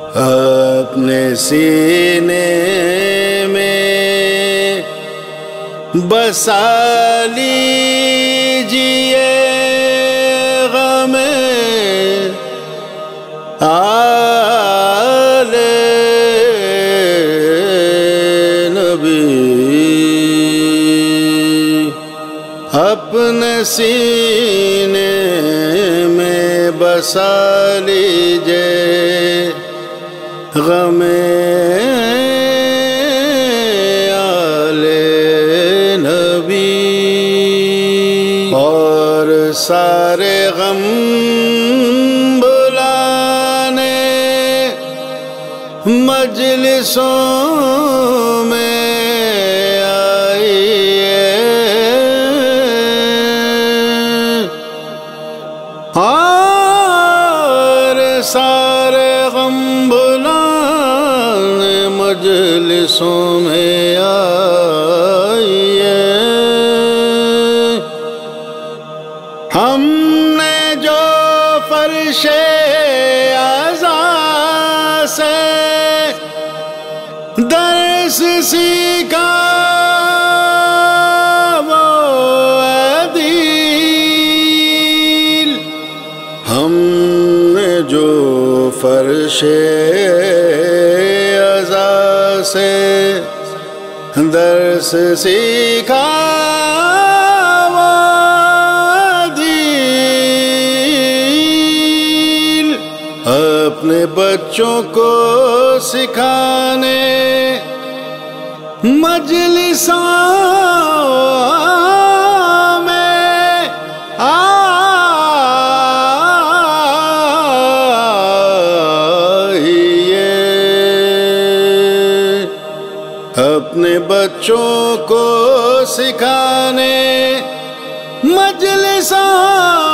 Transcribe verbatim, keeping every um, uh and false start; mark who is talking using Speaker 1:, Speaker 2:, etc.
Speaker 1: اپنے سینے میں بسا لیجئے غم آل نبی، اپنے سینے میں بسا لیجئے غم آل نبی، اور سارے غم بلانے مجلسوں میں آئیے، اور سارے غم بلانے مجلسوں میں آئیے۔ ہم نے جو فرش عزا سے درس سیکھا وہ عدیل، ہم نے جو فرش عزا سے درس سیکھا وہ عدیل، اپنے بچوں کو سکھانے مجلسوں میں آئیے، اپنے بچوں کو سکھانے مجلسوں